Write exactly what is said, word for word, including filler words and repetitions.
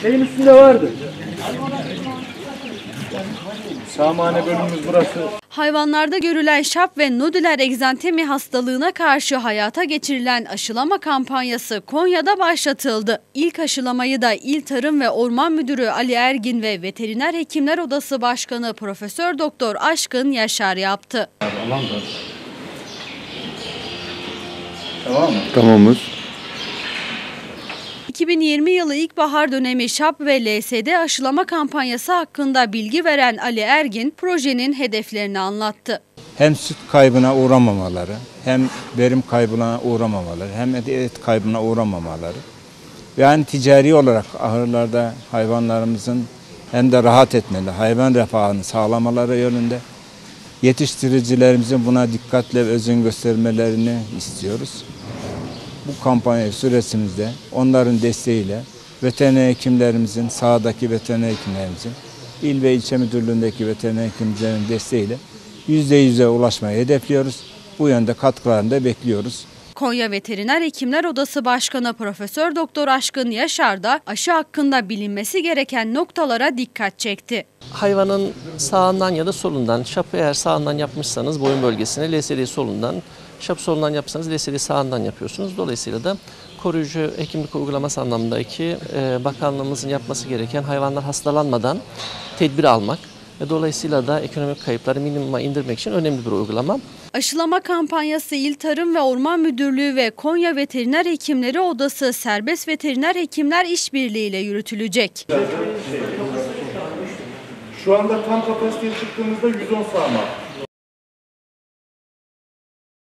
Şeyin üstünde vardı. Sağmane bölümümüz burası. Hayvanlarda görülen şap ve nodüler egzantemi hastalığına karşı hayata geçirilen aşılama kampanyası Konya'da başlatıldı. İlk aşılamayı da İl Tarım ve Orman Müdürü Ali Ergin ve Veteriner Hekimler Odası Başkanı Profesör Doktor Aşkın Yaşar yaptı. Tamam mı? Tamamız. iki bin yirmi yılı ilkbahar dönemi şap ve L S D aşılama kampanyası hakkında bilgi veren Ali Ergin projenin hedeflerini anlattı. Hem süt kaybına uğramamaları, hem verim kaybına uğramamaları, hem et kaybına uğramamaları. Yani ticari olarak ahırlarda hayvanlarımızın hem de rahat etmeli, hayvan refahını sağlamaları yönünde yetiştiricilerimizin buna dikkatle ve özen göstermelerini istiyoruz. Bu kampanya süresimizde onların desteğiyle veteriner hekimlerimizin, sahadaki veteriner hekimlerimizin, il ve ilçe müdürlüğündeki veteriner hekimlerin desteğiyle yüzde yüze ulaşmayı hedefliyoruz. Bu yönde katkılarını da bekliyoruz. Konya Veteriner Hekimler Odası Başkanı Profesör Doktor Aşkın Yaşar da aşı hakkında bilinmesi gereken noktalara dikkat çekti. Hayvanın sağından ya da solundan, şapı eğer sağından yapmışsanız boyun bölgesine, L S D'yi solundan, şapı solundan yapsanız L S D'yi sağından yapıyorsunuz. Dolayısıyla da koruyucu hekimlik uygulaması anlamındaki e, bakanlığımızın yapması gereken hayvanlar hastalanmadan tedbir almak ve dolayısıyla da ekonomik kayıpları minimuma indirmek için önemli bir uygulama. Aşılama kampanyası İl Tarım ve Orman Müdürlüğü ve Konya Veteriner Hekimleri Odası Serbest Veteriner Hekimler İşbirliği ile yürütülecek. Şu anda tam kapasiteye çıktığımızda yüz on sağma.